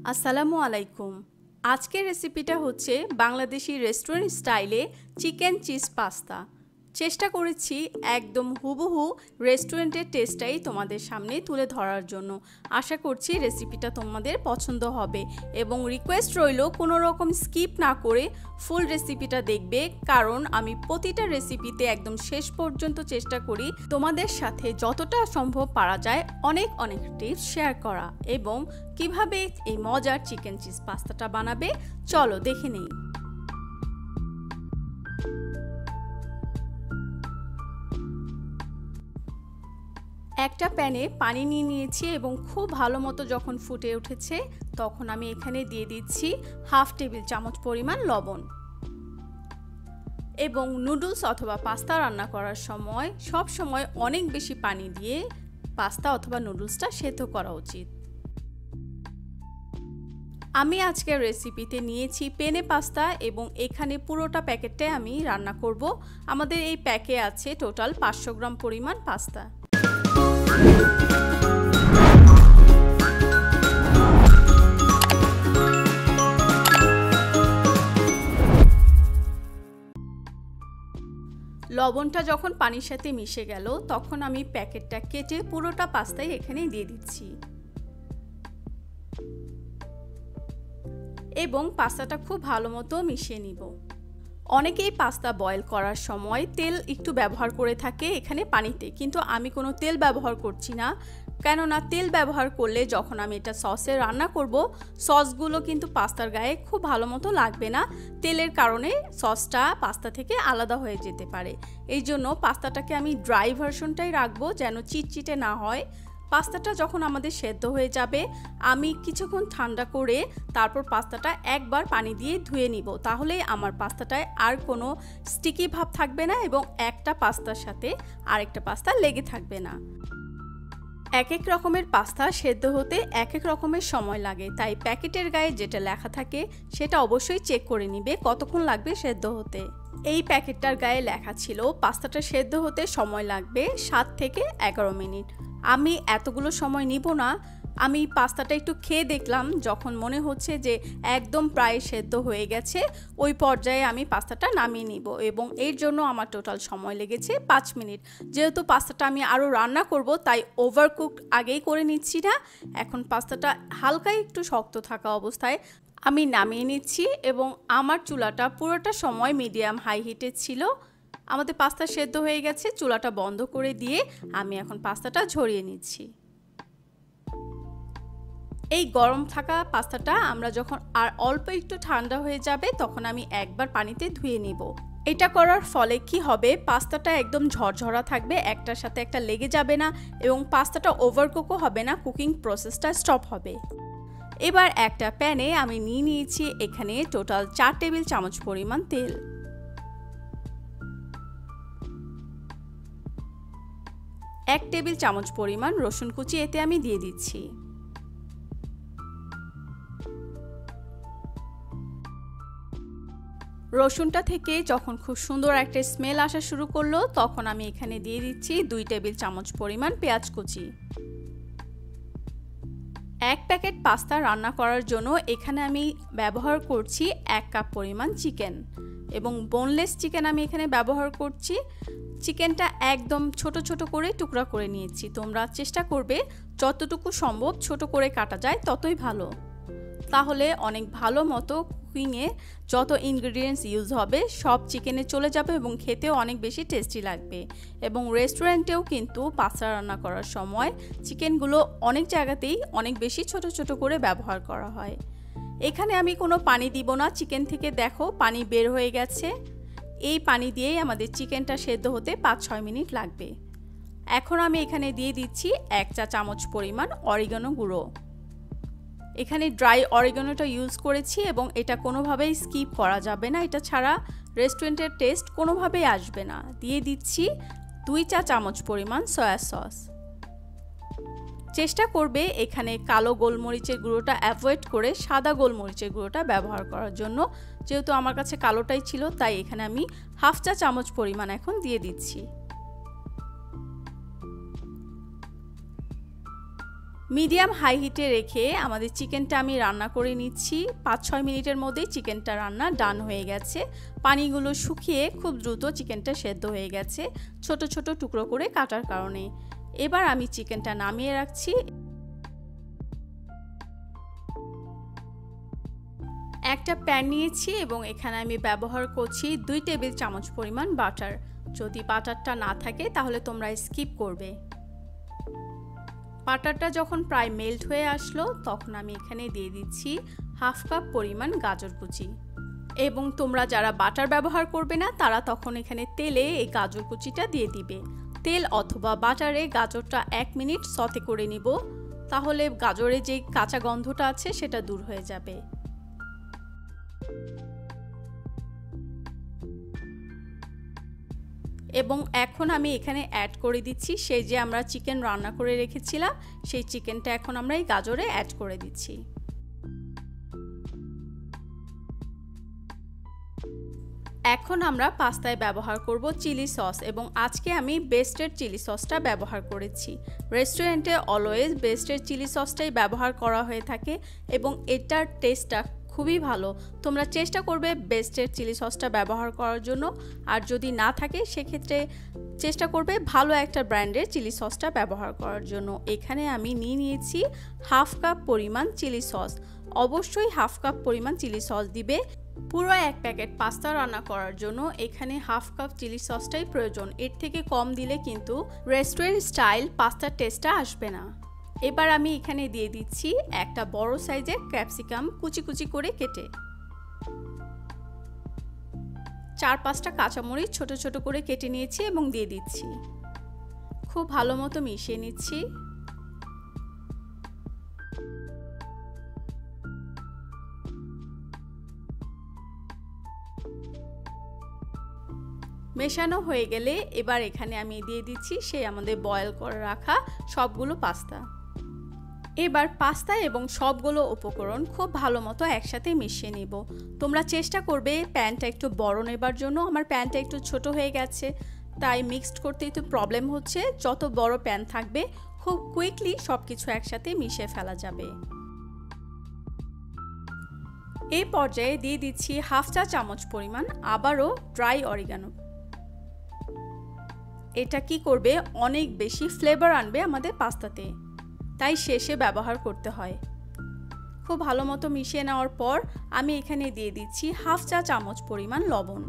আসসালামু আলাইকুম। আজকের রেসিপিটা হচ্ছে বাংলাদেশি রেস্টুরেন্ট স্টাইলে চিকেন চিজ পাস্তা। চেষ্টা করেছি একদম হুবহু রেস্টুরেন্টের টেস্টটাই তোমাদের সামনে তুলে ধরার জন্য। আশা করছি রেসিপিটা তোমাদের পছন্দ হবে এবং রিকোয়েস্ট রইল কোনো রকম স্কিপ না করে ফুল রেসিপিটা দেখবে, কারণ আমি প্রতিটা রেসিপিতে একদম শেষ পর্যন্ত চেষ্টা করি তোমাদের সাথে যতটা সম্ভব পারা যায় অনেক টিপস শেয়ার করা এবং কিভাবে এই মজার চিকেন চিজ পাস্তাটা বানাবে চলো দেখে নেই। একটা প্যানে পানি নিয়ে নিয়েছি এবং খুব ভালো মতো যখন ফুটে উঠেছে তখন আমি এখানে দিয়ে দিচ্ছি হাফ টেবিল চামচ পরিমাণ লবণ। এবং নুডলস অথবা পাস্তা রান্না করার সময় সব সময় অনেক বেশি পানি দিয়ে পাস্তা অথবা নুডলসটা সেদ্ধ করা উচিত। আমি আজকের রেসিপিতে নিয়েছি পেনে পাস্তা এবং এখানে পুরোটা প্যাকেটে আমি রান্না করব। আমাদের এই প্যাকে আছে টোটাল 500 গ্রাম পরিমাণ পাস্তা। লবণটা যখন পানির সাথে মিশে গেল তখন আমি প্যাকেটটা কেটে পুরোটা পাস্তাই এখানে দিয়ে দিচ্ছি এবং পাস্তাটা খুব ভালো মতো মিশিয়ে নিব। অনেকেই পাস্তা বয়েল করার সময় তেল একটু ব্যবহার করে থাকে এখানে পানিতে, কিন্তু আমি কোনো তেল ব্যবহার করছি না, কেননা তেল ব্যবহার করলে যখন আমি এটা সসে রান্না করব সসগুলো কিন্তু পাস্তার গায়ে খুব ভালো মতো লাগবে না, তেলের কারণে সসটা পাস্তা থেকে আলাদা হয়ে যেতে পারে। এই জন্য পাস্তাটাকে আমি ড্রাই ভার্সনটাই রাখবো যেন চিটচিটে না হয়। পাস্তাটা যখন আমাদের সেদ্ধ হয়ে যাবে আমি কিছুক্ষণ ঠান্ডা করে তারপর পাস্তাটা একবার পানি দিয়ে ধুয়ে নিব, তাহলে আমার পাস্তাটায় আর কোনো স্টিকি ভাব থাকবে না এবং একটা পাস্তার সাথে আরেকটা পাস্তা লেগে থাকবে না। এক এক রকমের পাস্তা সেদ্ধ হতে এক এক রকমের সময় লাগে, তাই প্যাকেটের গায়ে যেটা লেখা থাকে সেটা অবশ্যই চেক করে নিবে কতক্ষণ লাগবে সেদ্ধ হতে। এই প্যাকেটটার গায়ে লেখা ছিল পাস্তাটা সেদ্ধ হতে সময় লাগবে 7 থেকে 11 মিনিট। আমি এতগুলো সময় নিব না, আমি পাস্তাটা একটু খেয়ে দেখলাম, যখন মনে হচ্ছে যে একদম প্রায় সেদ্ধ হয়ে গেছে ওই পর্যায়ে আমি পাস্তাটা নামিয়ে নিব এবং এর জন্য আমার টোটাল সময় লেগেছে 5 মিনিট। যেহেতু পাস্তাটা আমি আরও রান্না করব তাই ওভারকুকড আগেই করে নিচ্ছি না, এখন পাস্তাটা হালকা একটু শক্ত থাকা অবস্থায় আমি নামিয়ে নিচ্ছি এবং আমার চুলাটা পুরোটা সময় মিডিয়াম হাই হিটে ছিল। আমাদের পাস্তা সেদ্ধ হয়ে গেছে, চুলাটা বন্ধ করে দিয়ে আমি এখন পাস্তাটা ঝরিয়ে নিচ্ছি। এই গরম থাকা পাস্তাটা আমরা যখন আর অল্প একটু ঠান্ডা হয়ে যাবে তখন আমি একবার পানিতে ধুয়ে নিব। এটা করার ফলে কি হবে, পাস্তাটা একদম ঝরঝরা থাকবে, একটার সাথে একটা লেগে যাবে না এবং পাস্তাটা ওভারকুকও হবে না, কুকিং প্রসেসটা স্টপ হবে। এবার একটা প্যানে আমি নিয়ে নিয়েছি এখানে টোটাল 4 টেবিল চামচ পরিমাণ তেল। 1 টেবিল চামচ পরিমাণ রসুন কুচি এতে আমি দিয়ে দিচ্ছি। রসুনটা থেকে যখন খুব সুন্দর একটা স্মেল আসা শুরু করলো তখন আমি এখানে দিয়ে দিচ্ছি 2 টেবিল চামচ পরিমাণ পেঁয়াজ কুচি। 1 প্যাকেট পাস্তা রান্না করার জন্য এখানে আমি ব্যবহার করছি 1 কাপ পরিমাণ চিকেন এবং বোনলেস চিকেন আমি এখানে ব্যবহার করছি। চিকেনটা একদম ছোট ছোট করে টুকরা করে নিয়েছি, তোমরা চেষ্টা করবে যতটুকু সম্ভব ছোট করে কাটা যায় ততই ভালো, তাহলে অনেক ভালো মতো কুকিংয়ে যত ইনগ্রেডিয়েন্টস ইউজ হবে সব চিকেনে চলে যাবে এবং খেতেও অনেক বেশি টেস্টি লাগবে। এবং রেস্টুরেন্টেও কিন্তু পাস্তা রান্না করার সময় চিকেনগুলো অনেক জায়গাতেই অনেক বেশি ছোট ছোট করে ব্যবহার করা হয়। এখানে আমি কোনো পানি দিব না, চিকেন থেকে দেখো পানি বের হয়ে গেছে, এই পানি দিয়েই আমাদের চিকেনটা সেদ্ধ হতে 5-6 মিনিট লাগবে। এখন আমি এখানে দিয়ে দিচ্ছি 1 চা চামচ পরিমাণ অরিগানো গুঁড়ো। এখানে ড্রাই অরিগানোটা ইউজ করেছি এবং এটা কোনোভাবেই স্কিপ করা যাবে না, এটা ছাড়া রেস্টুরেন্টের টেস্ট কোনোভাবেই আসবে না। দিয়ে দিচ্ছি 2 চা চামচ পরিমাণ সয়া সস। চেষ্টা করবে এখানে কালো গোলমরিচের গুঁড়োটা অ্যাভয়েড করে সাদা গোলমরিচের গুঁড়োটা ব্যবহার করার জন্য, যেহেতু আমার কাছে কালোটাই ছিল তাই এখানে আমি হাফ চা চামচ পরিমাণ এখন দিয়ে দিচ্ছি। মিডিয়াম হাই হিটে রেখে আমাদের চিকেনটা আমি রান্না করে নিচ্ছি। 5-6 মিনিটের মধ্যেই চিকেনটা রান্না ডান হয়ে গেছে। পানিগুলো শুকিয়ে খুব দ্রুত চিকেনটা সেদ্ধ হয়ে গেছে ছোট ছোট টুকরো করে কাটার কারণে। এবার আমি চিকেনটা নামিয়ে রাখছি। একটা প্যান নিয়েছি এবং এখানে আমি ব্যবহার করছি 2 টেবিল চামচ পরিমাণ বাটার। যদি বাটারটা না থাকে তাহলে তোমরা স্কিপ করবে। বাটারটা যখন প্রায় মেল্ট হয়ে আসলো তখন আমি এখানে দিয়ে দিচ্ছি 1/2 কাপ পরিমাণ গাজর কুচি। এবং তোমরা যারা বাটার ব্যবহার করবে না তারা তখন এখানে তেলে এই গাজর কুচিটা দিয়ে দিবে। তেল অথবা বাটারে গাজরটা 1 মিনিট সতে করে নিব, তাহলে গাজরে যে কাঁচা গন্ধটা আছে সেটা দূর হয়ে যাবে। এবং এখন আমি এখানে অ্যাড করে দিচ্ছি সেই যে আমরা চিকেন রান্না করে রেখেছিলাম সেই চিকেনটা এখন আমরা এই গাজরে অ্যাড করে দিচ্ছি। এখন আমরা পাস্তায় ব্যবহার করব চিলি সস এবং আজকে আমি বেস্টের চিলি সসটা ব্যবহার করেছি। রেস্টুরেন্টে অলওয়েজ বেস্টের চিলি সসটাই ব্যবহার করা হয়ে থাকে এবং এটার টেস্টটা খুবই ভালো। তোমরা চেষ্টা করবে বেস্টের চিলি সসটা ব্যবহার করার জন্য, আর যদি না থাকে সেক্ষেত্রে চেষ্টা করবে ভালো একটা ব্র্যান্ডের চিলি সসটা ব্যবহার করার জন্য। এখানে আমি নিয়েছি 1/2 কাপ পরিমাণ চিলি সস। অবশ্যই 1/2 কাপ পরিমাণ চিলি সস দিবে। পুরো 1 প্যাকেট পাস্তা রান্না করার জন্য এখানে 1/2 কাপ চিলি সসটাই প্রয়োজন। এর থেকে কম দিলে কিন্তু রেস্টুরেন্ট স্টাইল পাস্তার টেস্টটা আসবে না। এবার আমি এখানে দিয়ে দিচ্ছি একটা বড় সাইজের ক্যাপসিকাম কুচি কুচি করে কেটে। 4-5টা কাঁচামরিচ ছোট ছোট করে কেটে নিয়েছি এবং দিয়ে দিচ্ছি। খুব ভালো মতো মিশিয়ে নিচ্ছি। মেশানো হয়ে গেলে এবার এখানে আমি দিয়ে দিচ্ছি সেই আমাদের বয়েল করে রাখা সবগুলো পাস্তা। এবার পাস্তা এবং সবগুলো উপকরণ খুব ভালো মতো একসাথে মিশিয়ে নেব। তোমরা চেষ্টা করবে প্যানটা একটু বড় নেবার জন্য। আমার প্যানটা একটু ছোট হয়ে গেছে তাই মিক্সড করতে একটু প্রবলেম হচ্ছে। যত বড় প্যান থাকবে খুব কুইকলি সব কিছু একসাথে মিশিয়ে ফেলা যাবে। এই পর্যায়ে দিয়ে দিচ্ছি 1/2 চা চামচ পরিমাণ আবারও ড্রাই অরিগানো। এটা কি করবে, অনেক বেশি ফ্লেভার আনবে আমাদের পাস্তাতে, তাই শেষে ব্যবহার করতে হয়। খুব ভালো মতো মিশিয়ে নেওয়ার পর আমি এখানে দিয়ে দিচ্ছি 1/2 চা চামচ পরিমাণ লবণ।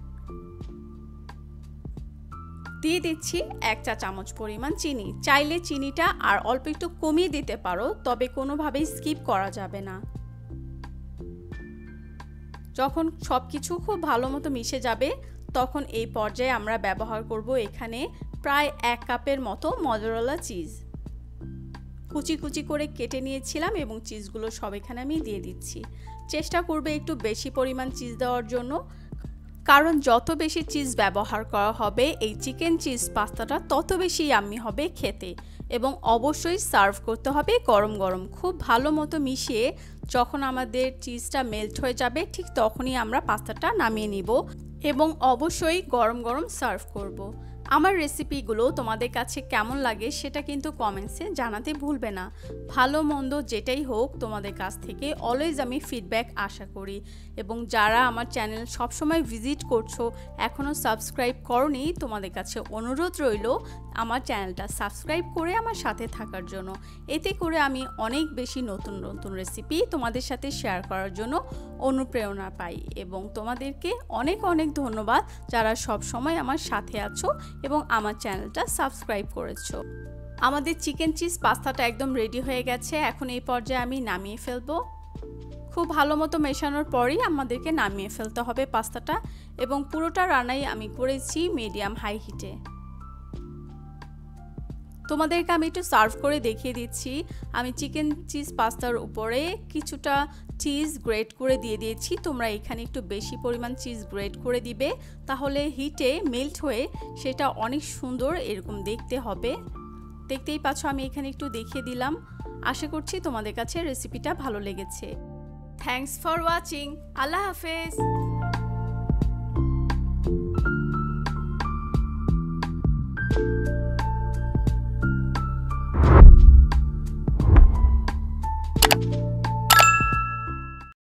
দিয়ে দিচ্ছি 1 চা চামচ পরিমাণ চিনি। চাইলে চিনিটা আর অল্প একটু কমিয়ে দিতে পারো, তবে কোনোভাবেই স্কিপ করা যাবে না। যখন সবকিছু খুব ভালো মতো মিশে যাবে তখন এই পর্যায়ে আমরা ব্যবহার করব এখানে প্রায় 1 কাপের মতো মজরেলা চিজ। কুচি কুচি করে কেটে নিয়েছিলাম এবং চিজগুলো সব এখানে আমি দিয়ে দিচ্ছি। চেষ্টা করবে একটু বেশি পরিমাণ চিজ দেওয়ার জন্য, কারণ যত বেশি চিজ ব্যবহার করা হবে এই চিকেন চিজ পাস্তাটা তত বেশি ইয়াম্মি হবে খেতে। এবং অবশ্যই সার্ভ করতে হবে গরম গরম। খুব ভালো মতো মিশিয়ে যখন আমাদের চিজটা মেল্ট হয়ে যাবে ঠিক তখনই আমরা পাস্তাটা নামিয়ে নিব এবং অবশ্যই গরম গরম সার্ভ করব। আমার রেসিপিগুলো তোমাদের কাছে কেমন লাগে সেটা কিন্তু কমেন্টসে জানাতে ভুলবে না। ভালো মন্দ যেটাই হোক তোমাদের কাছ থেকে অলওয়েজ আমি ফিডব্যাক আশা করি। এবং যারা আমার চ্যানেল সবসময় ভিজিট করছো এখনও সাবস্ক্রাইব করোনি, তোমাদের কাছে অনুরোধ রইল আমার চ্যানেলটা সাবস্ক্রাইব করে আমার সাথে থাকার জন্য। এতে করে আমি অনেক বেশি নতুন নতুন রেসিপি তোমাদের সাথে শেয়ার করার জন্য অনুপ্রেরণা পাই। এবং তোমাদেরকে অনেক অনেক ধন্যবাদ যারা সব সময় আমার সাথে আছো এবং আমার চ্যানেলটা সাবস্ক্রাইব করেছো। আমাদের চিকেন চিজ পাস্তাটা একদম রেডি হয়ে গেছে। এখন এই পর্যায়ে আমি নামিয়ে ফেলবো। খুব ভালো মতো মেশানোর পরই আমাদেরকে নামিয়ে ফেলতে হবে পাস্তাটা। এবং পুরোটা রান্নাই আমি করেছি মিডিয়াম হাই হিটে। তোমাদেরকে আমি একটু সার্ভ করে দেখিয়ে দিচ্ছি। আমি চিকেন চিজ পাস্তার উপরে কিছুটা চিজ গ্রেট করে দিয়ে দিয়েছি। তোমরা এখানে একটু বেশি পরিমাণ চিজ গ্রেট করে দিবে, তাহলে হিটে মেল্ট হয়ে সেটা অনেক সুন্দর এরকম দেখতে হবে। দেখতেই পাচ্ছ আমি এখানে একটু দেখিয়ে দিলাম। আশা করছি তোমাদের কাছে রেসিপিটা ভালো লেগেছে। Thanks for watching. আল্লাহ হাফেজ।